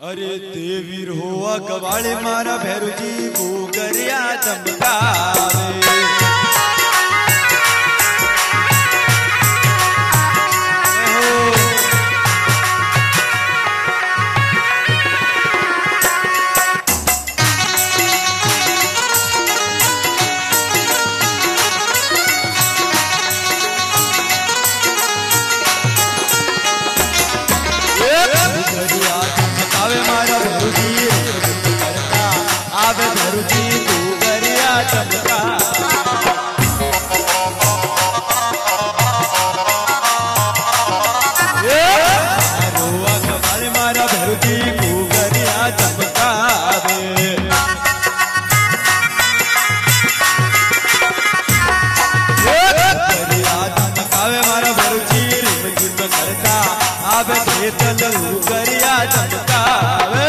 अरे देवीर होवा कवाड़े मारा भैरू जी भूगरिया चमकावे। आवे भैरू जी भूगरिया चमका। रोआ कवाड़े मारा भैरू जी भूगरिया चमकावे। भूगरिया चमकावे मारा भैरू जी रिम झिम करता आवे खेतल भूगरिया चमकावे।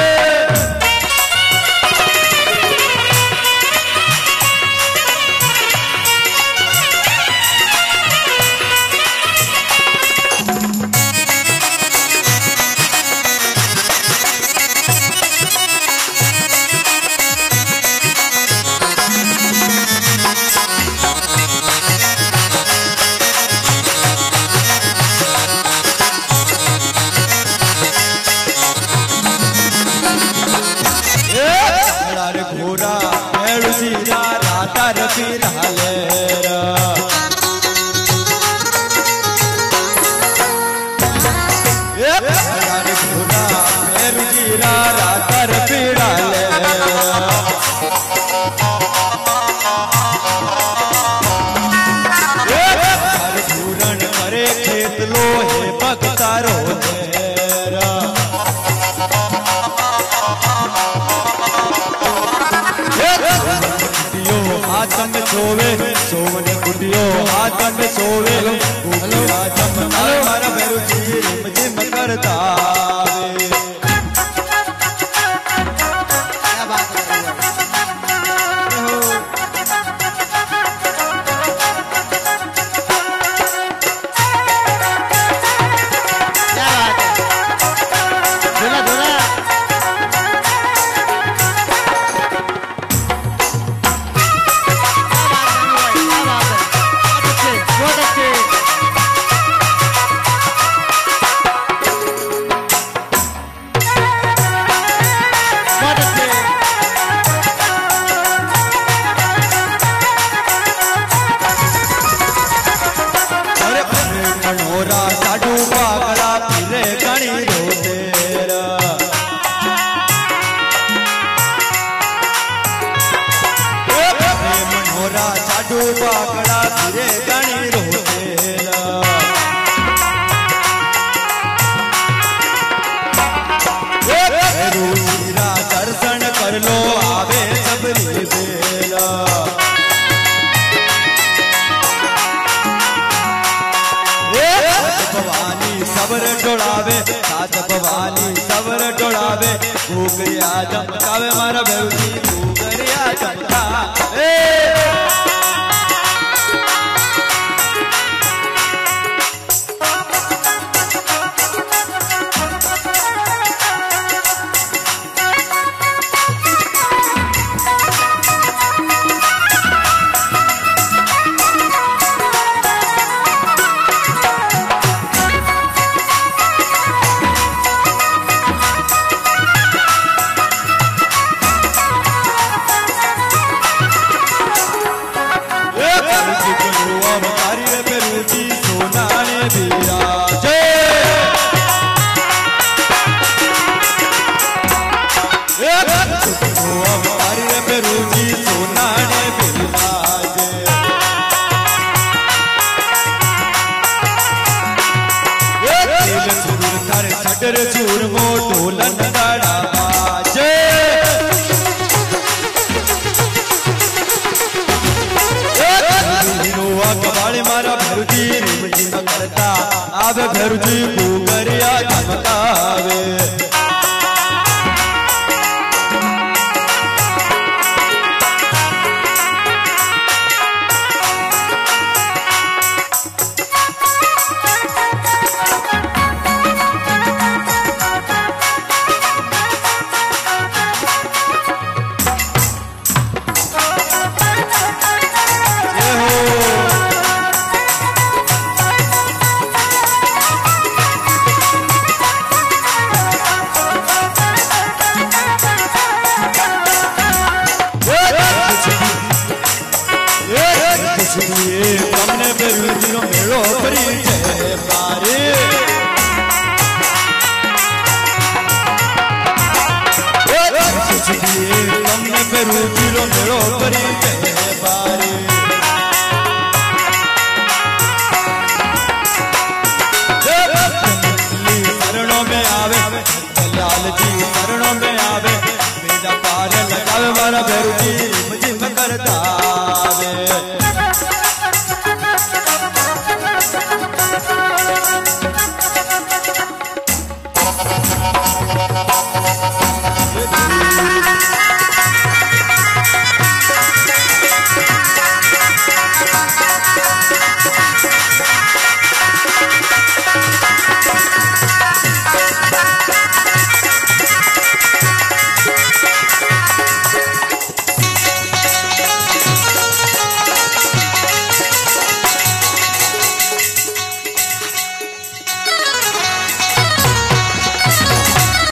घोड़ा भैरू जी राता रफी रहलेरा। घोड़ा भैरू जी राता रफी रहलेरा। पूरण करे खेत लोहे बगतारो तेरा। हाथन सोवे सोवन गुडियो हाथन सोवे गुडिया चमकावे मारा भैरू जी रिम झिम करता। पाकड़ा फिरे गणी रोतेला। भैरू जीरा दर्शन कर लो आवे सबरी बेला। भवानी सबर डोड़ावे साथ भवानी सबर डोड़ावे। भूगरिया चमकावे मारा भैरू जी भूगरिया चमकावे। चूर मोटो लंगड़ा बाजे। कबाड़े मारा भैरू जी रिम झिम करता आवे भैरू जी भूगरिया चमकावे। बेरूजी रो मेड़ो करी बारी शरणों में आवे लाल जी शरणों में आवे मेरा पार लगावे मारा बेरूजी रिमझिम करता आवे